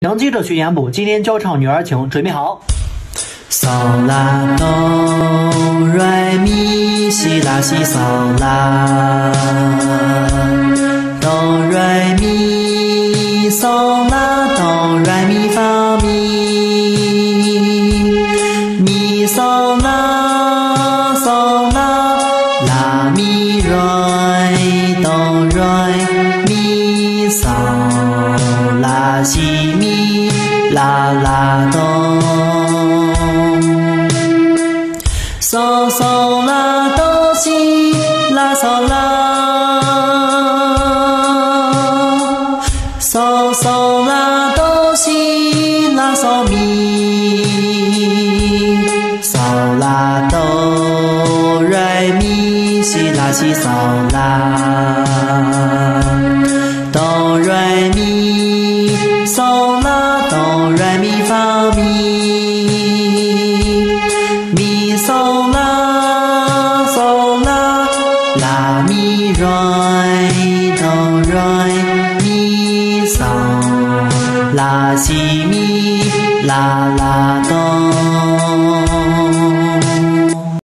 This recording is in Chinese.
能记着学言补，今天教唱《女儿情》，准备好。 嗦啦哆来咪西啦西嗦啦，哆来咪嗦啦哆来咪发咪，咪嗦啦嗦啦啦咪来哆来咪嗦啦西咪啦啦哆。嗦嗦啦哆西啦嗦啦，嗦嗦啦哆西啦嗦咪，嗦啦哆来咪西啦西嗦啦，哆来咪嗦啦哆来咪发咪。嗦啦嗦啦啦咪来哆来咪嗦啦西咪啦啦哆。